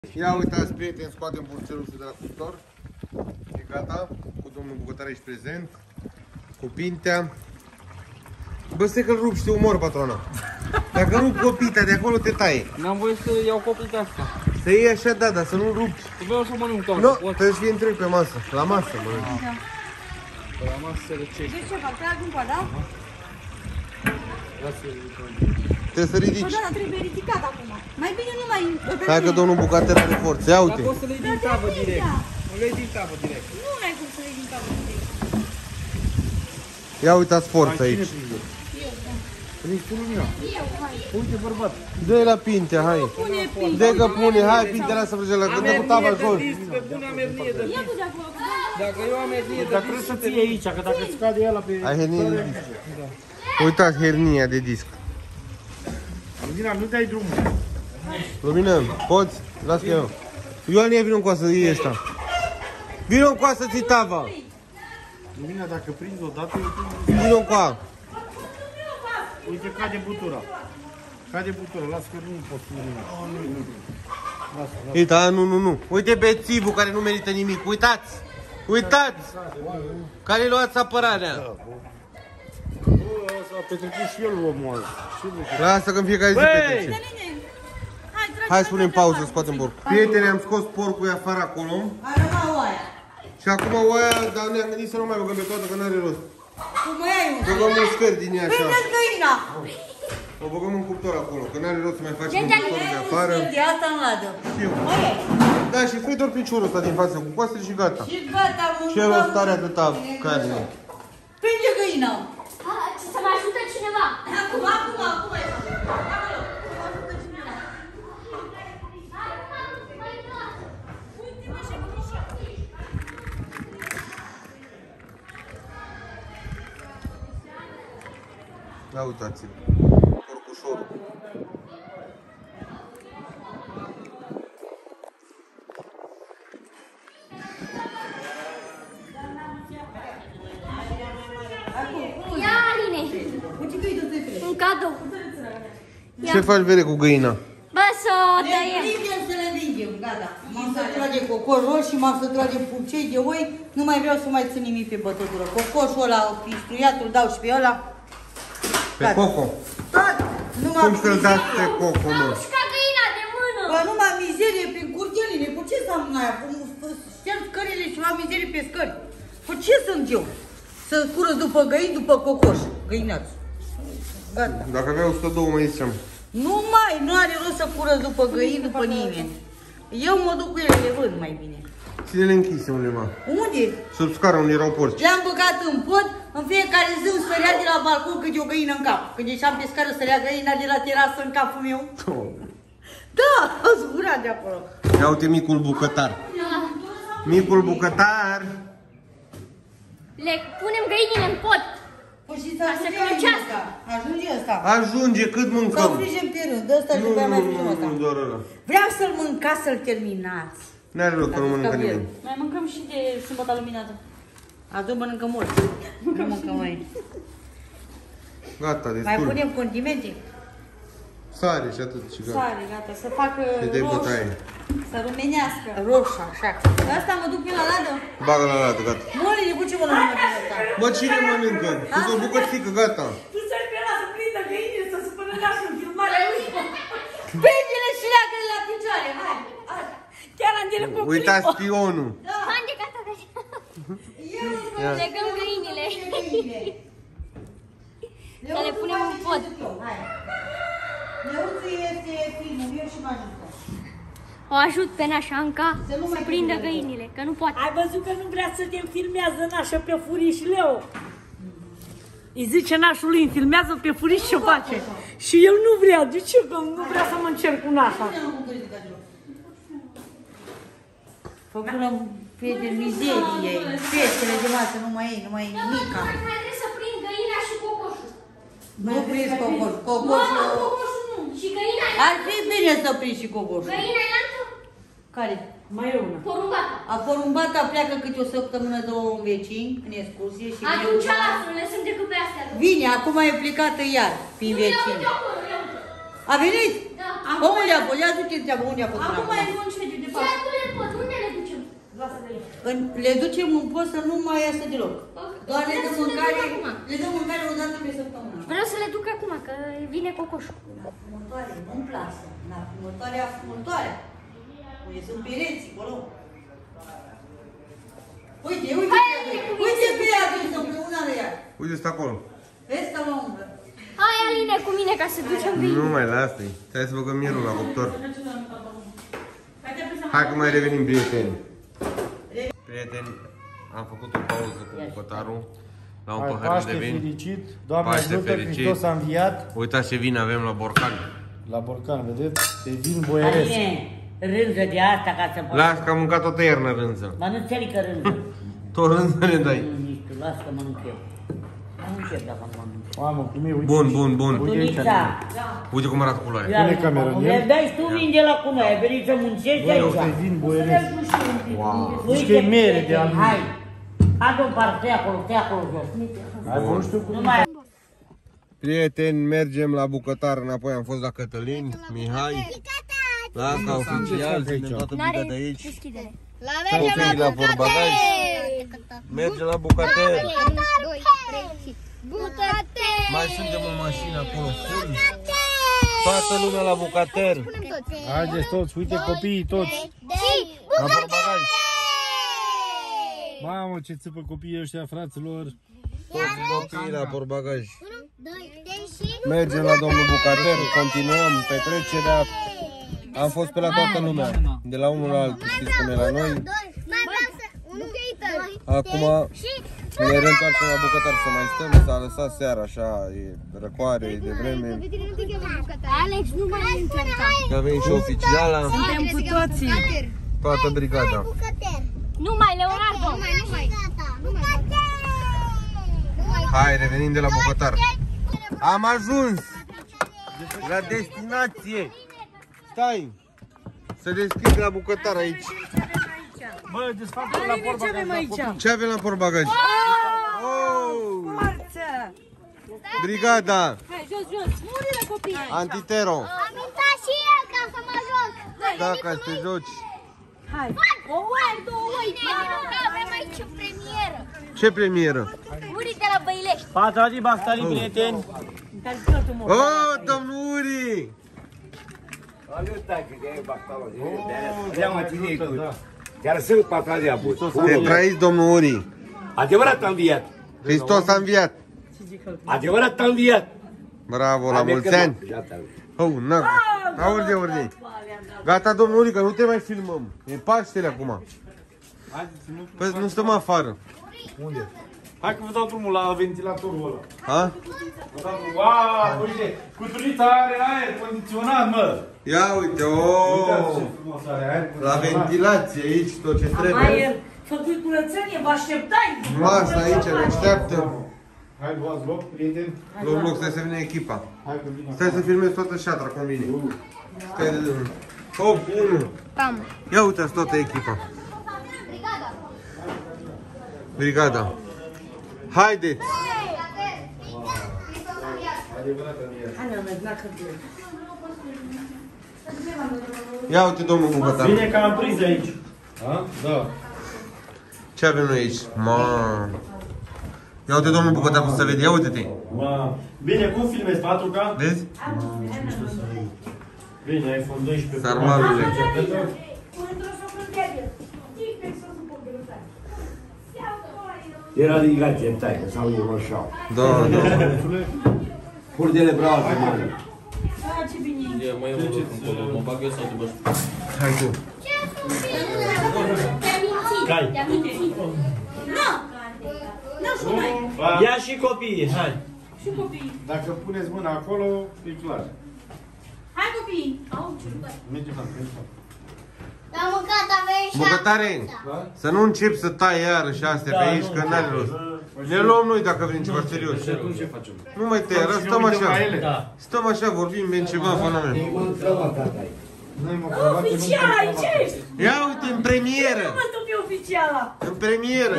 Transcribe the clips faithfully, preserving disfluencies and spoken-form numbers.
Ia uitați, prieteni, scoatem burțelușul de la cuptor. E gata, cu domnul bucătar aici prezent, cu pintea. Bă, stai că-l rup și te umor, patrona. Dacă rup copita, de acolo te taie. N-am voie să iau copita asta. Să iei așa, da, dar să nu rupi. Tu vreau să mănânc toată. Nu, trebuie să fie întreg pe masă. La masă, mănânc. La masă răcește. Deci ce fac? Trag un coa, da? Trebuie să ridici. Bă, da, dar trebuie ridicat acum. Mai bine nu mai... Hai că domnul bucătar are forță. Ia uite. Dar poți să le iei din tavă direct. Nu le iei din tavă direct. Nu ai cum să le iei din capul direct. Ia uitați forța aici. Prins cu lumina. Uite, bărbat. Dă-i la pintea, hai. Dă că pune, hai, pintele lasă frăgea la gândă cu tava jos. Pe bună amernie de Ia tu de acolo. Dacă eu am hernie de Dar trebuie să fie aici, că dacă îți cade ăla pe... Ai hernie de disc. Uitați hernia de disc. Lumina, nu dai drumul. Lumină, poți? Las că eu. Ioan, ia vină în coasă, e ăsta. Vină în coasă, ți tava. Lumina, dacă prinzi odată, eu prind... Vină în coa. Uite, cade butura. Cade butura, las că nu pot cu lumina. Lasă, lasă. Uite, a, nu, nu, nu. Uite bețivul care nu merită nimic. Uitați! Uitați! Care luați apărarea. Bă, s-a petrecut și el omul ăla. Lasă că în fiecare zi petrece. Hai să punem pauză, scoatem porcul. Prieteni, am scos porcul afară acolo. A rămas oaia. Și acum oaia, dar ne-am gândit să nu mai băgăm pe toată, că n-are rost. Cum mai ai un? Băgăm un scări din ea așa. Prindeți găina. O băgăm în cuptor acolo, că n-are rost să mai facem un cuptor de afară. De asta în ladă. Știu. Măi, Da, și fă doar piciorul ăsta din față, cu coastele și gata. și gata, Ce rost are atâta carne? Prinde găina. Să mă ajute cineva! Acum, acum, acum ai făcut. Ia uitați-l, porcușorul. Ia, Aline! Un cadou! Ce faci, Vere, cu găina? Bă, să o Le tăiem! prindem să le vingem, gata. M-am să trage cocoș roșii, m-am să trage purcei de oi. Nu mai vreau să mai țin nimic pe bătătură. Cocoșul ăla, pistruiatul, dau și pe ăla. Pe Coco. Tot! Numai Cum să-l dați pe mizerie. Coco, mă? Ca găina de mână! Bă, numai mizerie prin curteline. Cu ce înseamnă aia? Șterg scările și la mizerie pe scări. Cu ce sunt eu? Să cură după găini, după cocoș. Găinați. Gata. Dacă avea o sută doi, mai ziceam. Nu mai, nu are rost să cură după găini, după nimeni. Eu mă duc cu ele, le vând mai bine. Ține-le închise undeva. Unde? Sub scară unde erau porci. Le-am băgat în pod, în fiecare zi îmi sărea de la balcon câte o găină în cap. Când ieșeam pe scară, sărea găina de la terasă în capul meu. Da, a zburat de acolo. Ia uite micul bucătar. Micul bucătar. Le punem găinile în pod! Păi și să Ca să călăcească. ajunge ăsta. Ajunge cât Să mâncăm. frigem pe rând, ăsta și Nu, după aia nu, mai nu, frigem nu, ăsta. nu, doar ăla. Vreau să-l mâncați, să-l terminați. N-are rost că nu mănâncă nimeni. Mai mâncăm și de sâmbătă luminată. Azi mănâncă mult. Nu mâncăm mai. Gata, Mai destul. punem condimente? Sare și atât și gata. Sare, gata, să facă Și de roșu. bătaie. Să rumenească. Roșu, așa. Asta mă duc pe la ladă. Bagă la lată, gata. Mările, cu ce mănâncă din ăsta? Mă, cine mănâncă? Cu o bucățică, gata. Tu să-i pe ăla să prindă găinile, să se până nașul în filmare. Prinde-le și leagă-le la picioare, hai. hai. Chiar am direct cu Uitați spionul. Haide, gata, gata! Eu Legăm găinile! Să le punem în pod. Hai. Leuțul este filmul meu și mă ajută. O ajut pe nașa Anca Să nu să mai prindă prindă găinile, că nu poate. Ai văzut că nu vrea să te filmează nașa pe furiș, Leo? Îi zice nașul lui, îmi filmează pe furiș și o face. Și el nu vrea. De ce? Că nu vrea să mă încerc cu nașa. Făcură pe de mizerie, peștele de masă, nu mai e, nu mai e nimica. Mai trebuie să prind găina și cocoșul. Nu prins cocoș, Nu, cocoșul... nu, cocoșul nu. Și găina e Ar fi bine să prind și cocoșul. Găina e lanță? Care? Mai e una. Porumbata. A porumbata pleacă câte o săptămână, două în vecini, în excursie și vine Atunci undeva. lasă, le sunt decât pe astea. Vine, acum e plecată iar, prin Nu, ia vecini. uite acolo, ia uite. A venit? Da. Bă, unde a fost? Ia du-te treabă, unde a fost? Acum până e concediu Când le ducem în post să nu mai iasă deloc. Doar le dăm mâncare, le dăm mâncare o dată pe săptămână. Vreau să le duc acum, că vine cocoșul. La fumătoare, nu-mi plasă. La fumătoarea, fumătoarea. Unde sunt pereții, acolo. Uite, uite, uite pe ea, uite, împreună de ea. Uite, stă acolo. Vezi, stau la umbră. Hai, Aline, cu mine ca să ducem găini. Nu mai lasă-i. Hai să băgăm mierul la cuptor. Hai că mai revenim, prieteni. Prieteni, am făcut o pauză cu bucătarul la un pahar Paște de vin. fericit, Doamne Paște ajută, fericit. Hristos a înviat. Uitați ce vin avem la borcan. La borcan, vedeți? Pe vin boieresc. Aline, rânză de asta ca să poți. Las că am mâncat toată iarna rânză. Mănânc țelică rânză. Tot rânză ne dai. Nu, nici tu, las că mănânc eu. Mănânc eu dacă mănânc. Mamă, cum e, uite. Bun, bun, bun. Uite aici. Tunița. Uite cum arată culoarea. Pune camera în el. Le dai tu vin de la cum ai venit să muncești aici. Pe vin boieresc. Wow. Zici că e mere de aluminiu. Hai. Adu o parte acolo, te acolo jos. Hai, bă, nu știu cum. Nu mai. Prieteni, mergem la bucătar înapoi. Am fost la Cătălin, Mihai. La asta oficial, ținem toată brigada de aici. Deschide-le. Copiii la porbagaj. Mergem la bucătar. Mai suntem în mașină acolo, full. Toată lumea la bucătar. Haideți toți, uite copiii toți. La porbagaj. Mamă, ce țipă copiii ăștia, fraților. Toți copiii la porbagaj. Mergem la domnul bucătar, continuăm petrecerea. Am fost pe la toată lumea, de la unul la altul, știți cum e la noi. Acum ne reîntoarcem la bucătar să mai stăm, s-a lăsat seara așa, e răcoare, e de vreme. Alex, nu mai încerca. Că a venit și oficiala, Suntem cu toții. toată brigada. Nu mai, Leonardo. Hai, revenim de la bucătar. Am ajuns la destinație. Stai, să deschid la bucătar aici. Bă, desfacă la porbagaj. Ce avem la porbagaj? Oh! Forță! Brigada, Hai, jos, jos. Murile copii. Antitero. Am intrat și eu ca să mă joc. Da, ca să te joci. Hai! O oaie, două oaie. Avem aici o premieră. Ce premieră? Murii de la Băilești. Patru de bactari, prieteni. Oh, domnul Uri! Chiar sunt patru de abuz. Te trăiți, domnul Uri. Adevărat a înviat. Hristos a înviat. Adevărat a înviat. Bravo, la mulți ani. Oh, na. Aurde, aurde. Gata, domnul Uri, că nu te mai filmăm. E Paștele acum. Păi nu stăm afară. Unde? Hai că vă dau drumul la ventilatorul ăla. Ha? Vă dau drumul. Wow, uite, cuturița are aer condiționat, mă. Ia uite, Uitați oh. ce frumos are aer La condiționat. ventilație aici, tot ce Mai trebuie. făcut curățenie, vă așteptai! Masa aici, ne așteaptă. Hai, luați loc, prieteni. Luăm loc, stai să vină echipa. Hai că vine. Stai să filmezi toată șatra cu mine. Stai de drum. Hop, unu. Ia uite-ți toată echipa. Brigada. Haideți! Ia uite, domnul bucătar. Bine că am prins aici. Da? Da. Ce avem noi aici? Ma. Ia uite, domnul bucătar, cum să vede. Ia uite-te. Wow. Bine, cum filmezi, patru K? Vezi? Bine, iPhone doisprezece. Sarmalule. Era ridicat ce tai, că s-au roșau. Da, da. Purdele brave, mare. Hai tu. Cai. Ia și copiii, hai. Dacă puneți mâna acolo, e clar. Hai copii! Mergem la mergem. Am mâncat, avem și Bucătare, să nu încep să tai iarăși astea pe aici, că n-are rost. Ne luăm noi dacă vrem ceva serios. Nu mai tăia, stăm așa. Stăm așa, vorbim, bine ceva, fana mea. Noi mă probat, Oficiala, aici ești! Ia uite, în premieră! Mă tu pe oficiala! În premieră!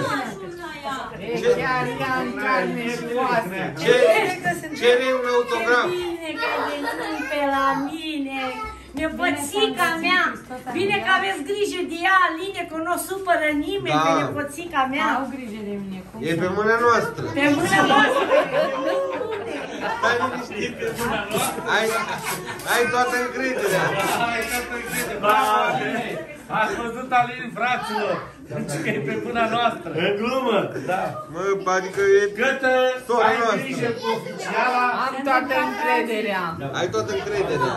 Ce? Cere un autograf! Bine că ai venit pe la mine! Nepoțica mea! Bine că aveți grijă de ea, Aline, că nu o supără nimeni Da. pe nepoțica mea. Au grijă de mine. Cum? E pe mâna noastră. Pe mâna voastră! Stai liniștit. Ai, ai toată încrederea. Ai toată încrederea. Ați văzut, Alin, fraților? Că e pe mâna noastră. E glumă. Da. Mă, adică e... Gătă, Sora ai noastră. grijă cu oficiala. Am toată încrederea. Ai toată încrederea.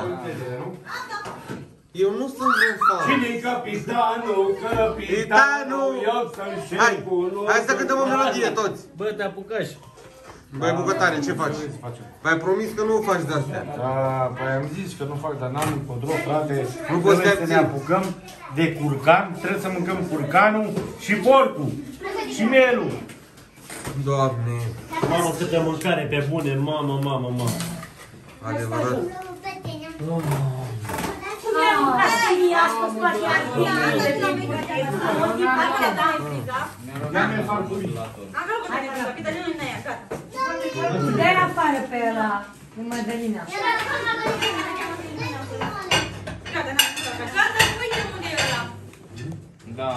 Eu nu sunt un fan. Cine-i capitanul? Capitanul, eu sunt Hai, șeful. hai să cântăm o melodie toți. Bă, te apucași. Băi, bucătare, ce faci? Mi-ai promis că nu faci de-astea. Da, păi am zis că nu fac, dar n-am încotro, frate. Nu poți Trebuie să să te ne abții. apucăm de curcan, trebuie să mâncăm curcanul și porcul și mielul. Doamne, Mamă, câtă mâncare pe bune, mamă, mamă, mamă. adevărat. Ia-mi farfurii. Dă-i afară pe ăla, cu Mădălina. Da.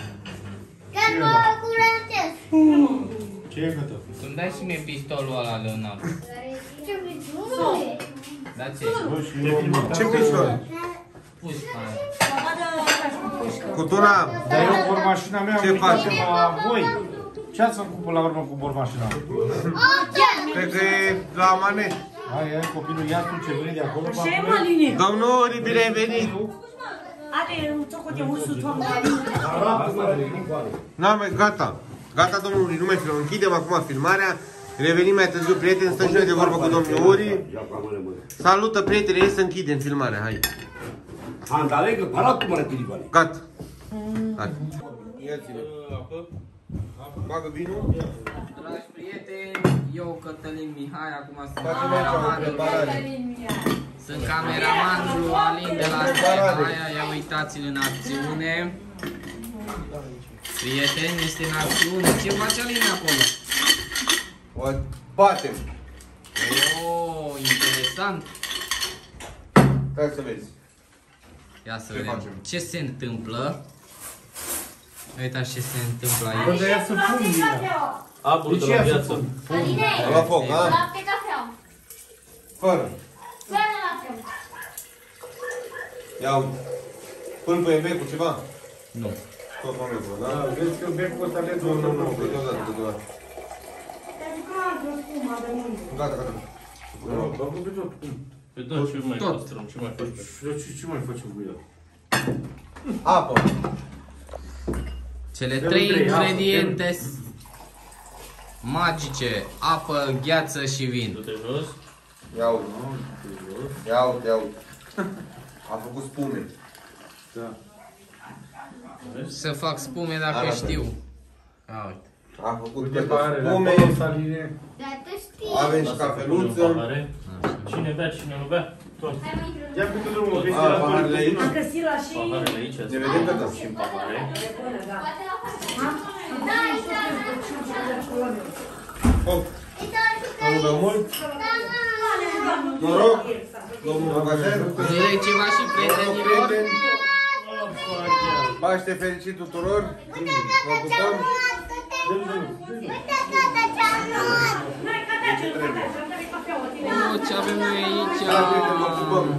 Ce e gătă? Îmi dai și mie pistolul ăla, Leonard. Da ce? Ce pișor? Pușca. Cutuna, Dar eu bormașina mea Ce am faci? uitat la voi. Ce ați făcut până la urmă cu bormașina? cred că e la manet. Hai, hai, copilul, ia tu ce vrei de acolo. Ce e, mă, Aline? Domnul, bine ai venit. Are un tocul de ursul, doamne. N-am mai, gata. Gata, domnului, nu mai filmăm. Închidem acum filmarea. Revenim mai târziu, prieteni, stăm și noi de vorbă cu domnul Uri. Salută, prieteni, hai să închidem filmarea, hai. Andalegă, parat cum arăt pilivale. Gata. Hai. Ia-ți-le. Bagă vinul. Dragi prieteni, eu, Cătălin Mihai, acum sunt Facem aici o cameramanul. întrebare. Sunt cameramanul lui Alin de la Stehaia, ia uitați-l în acțiune. Prieteni, este în acțiune. Ce face Alin acolo? O batem. Oh, interesant. Hai să vezi. Ia să Ce vedem facem? ce se întâmplă. Uitați ce se întâmplă aici. Bă, dar ia să pun ea. Abur de la viață. Aline, Am la foc, a? lapte cafea. Fără. Fără lapte. Ia uite. Până pe bec cu ceva? Nu. Tot momentul, da? Da, vezi că becul ăsta le Nu, nu, nu, două. câteodată, câteodată. Gata, gata. Bagă pe tot. Pe da, ce mai Tot. păstrăm, ce mai facem? Ce, ce mai facem cu el? Apă. Cele Dă-mi trei trei, ingrediente magice: apă, gheață și vin. Du-te jos. Ia uite. Ia uite, ia uite. A făcut spume. Da. Să fac spume dacă Arată. știu. A, uite. A făcut Uite, câte pare, spume. acolo, Saline. Dar tu știi. Avem și cafeluță. Cine bea, cine nu bea? Tot. Hai mai intră. Ia pe tot drumul, vezi A, la paharele aici. Am găsit la și... Paharele aici. Ne vedem pe tot. Și în pahare. Poate la față. Da, Foc. Nu bea mult. Noroc. Domnul Bagajer. Zile ceva și prietenilor. Paște fericit tuturor. Vă pupăm. Oh, ce avem noi aici? Vă pupăm.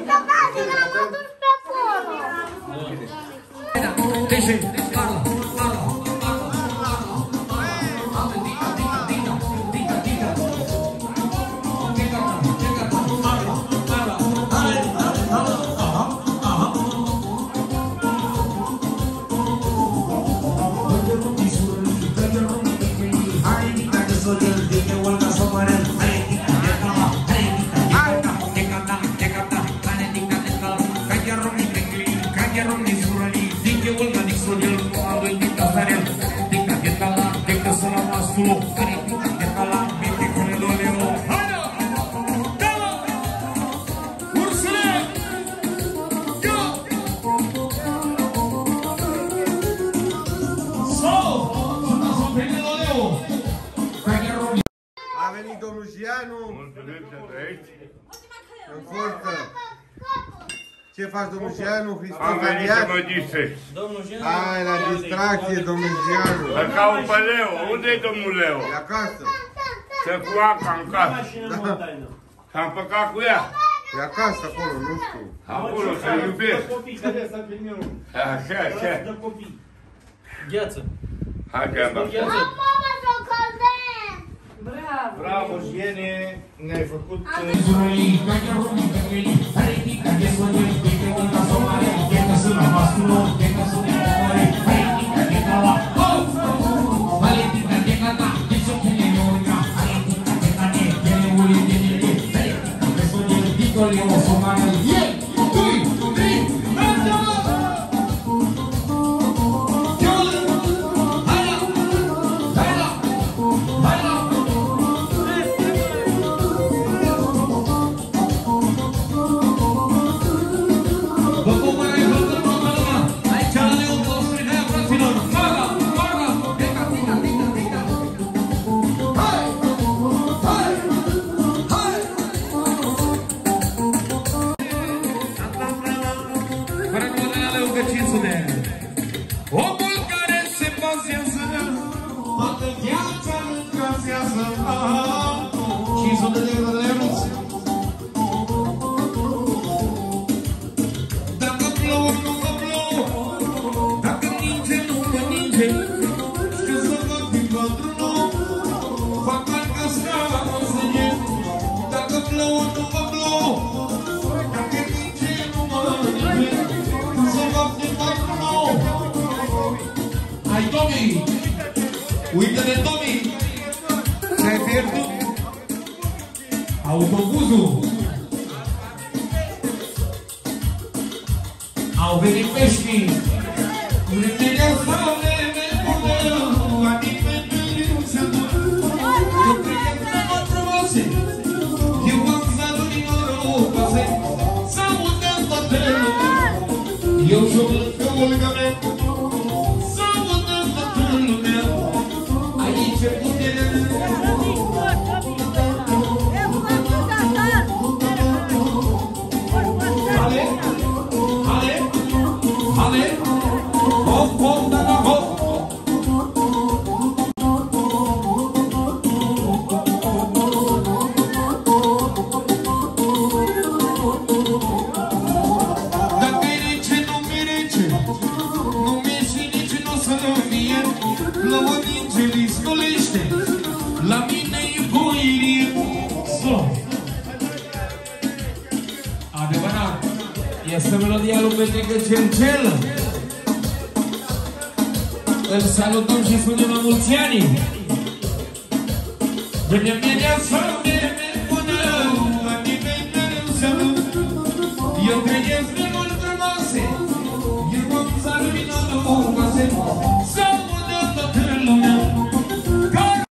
A venit domnul Gianu. În forță. Ce faci, domnul Gianu? Hristos Am venit să mă Adiat? distrez. Domnul Jean. Hai la distracție, domnul Gianu. Îl caut pe Leo. Unde-i domnul Leo? E acasă. Să cu Aca în casă. S-am păcat cu ea. E acasă acolo, nu știu. Acolo, să-l iubesc. Așa, așa. Gheață. Hai că am băgat. Gheață. Bravo! Bravo, Giene, ne-ai făcut... Omul care se bazează toată viața în casează cinci sute de euro de euro. Dacă plouă, nu mă plouă. Dacă ninge, nu mă ninge. Știu să fac din patru nou. Fac bani ca scala în zâne. Dacă plouă, nu mă plouă. Dacă ninge, nu mă ninge. Știu să fac din patru nou. Hai, Tomi! Uită-te, Tomi! Ce-ai pierdut? Autobuzul! Au venit peștii! Vremea sale nebună, la nimeni nu se duc. Eu trăiesc în mă frumoase, eu am zărul din norocase, s-audă toată lumea, eu și-o văd pe Olga mea. Este melodia lui Petrică Cercelă. Îl salutăm și spunem la mulți ani. Vremea mea să vreme bună, la nimeni mereu să nu. Eu trăiesc de mult frumoase, eu am țară